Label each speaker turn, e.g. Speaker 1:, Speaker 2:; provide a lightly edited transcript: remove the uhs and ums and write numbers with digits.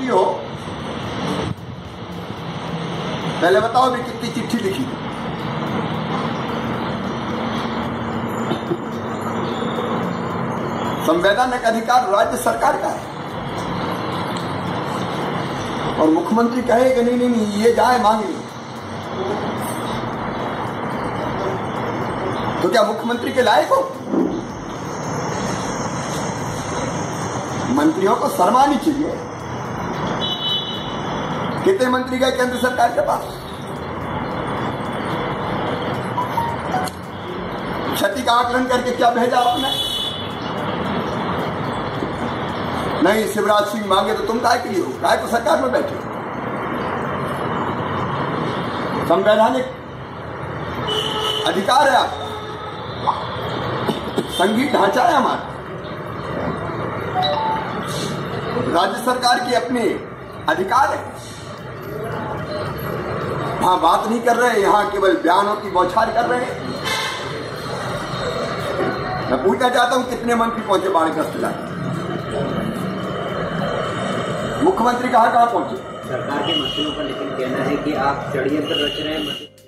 Speaker 1: मंत्री हो, पहले बताओ भी कितनी चिट्ठी लिखी? संवैधानिक अधिकार राज्य सरकार का है और मुख्यमंत्री कहे कि नहीं नहीं नहीं ये जाए मांग ली, तो क्या मुख्यमंत्री के लायक हो? मंत्रियों को शर्म आनी चाहिए। कितने मंत्री गए केंद्र सरकार के पास? क्षति का आकलन करके क्या भेजा आपने? नहीं, शिवराज सिंह मांगे तो तुम काय के लिए हो? काय तो सरकार में बैठे। संवैधानिक अधिकार है आपका, संघीय ढांचा है हमारा। राज्य सरकार के अपने अधिकार है। वहां बात नहीं कर रहे, यहां केवल बयानों की बौछार कर रहे हैं। मैं पूछना चाहता हूं कितने मंत्री पहुंचे बाढ़ग्रस्त इलाके? मुख्यमंत्री कहां पहुंचे?
Speaker 2: सरकार के मंत्रियों का लेकिन कहना है कि आप षड्यंत्र रच रहे हैं।